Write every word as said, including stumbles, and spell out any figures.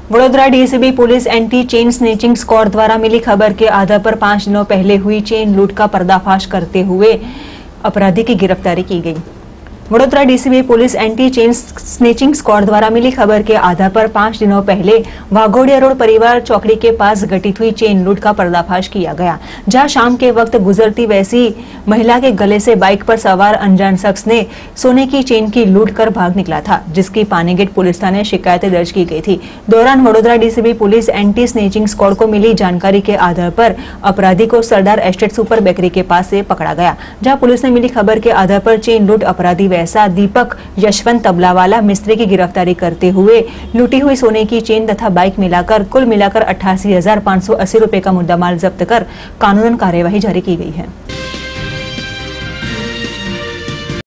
Vadodara DCB police anti chain snatching squad द्वारा मिली खबर के आधार पर पांच दिनों पहले हुई चेन लूट का पर्दाफाश करते हुए अपराधी की गिरफ्तारी की गई। Vadodara DCB police anti chain snatching squad द्वारा मिली खबर के आधार पर पांच दिनों पहले वाघोड़िया रोड परिवार चौकड़ी के पास घटित हुई चेन लूट का पर्दाफाश किया गया, जहां शाम के वक्त गुजरती वैसी महिला के गले से बाइक पर सवार अनजान शख्स ने सोने की चेन की लूट कर भाग निकला था, जिसकी पानीगेट पुलिस थाने शिकायतें दर्ज की गई थी। दौरान Vadodara DCB police anti snatching squad को मिली जानकारी के आधार पर अपराधी को सरदार एस्टेट सुपर बेकरी के पास से पकड़ा गया, जहाँ पुलिस ने मिली खबर के आधार पर चेन लूट अपराधी ऐसा दीपक यशवंत तबलावाला मिस्त्री की गिरफ्तारी करते हुए लूटी हुई सोने की चेन तथा बाइक मिलाकर कुल मिलाकर अट्ठासी हजार पाँच सौ अस्सी रुपए का मुद्दामाल जब्त कर कानूनन कार्यवाही जारी की गई है।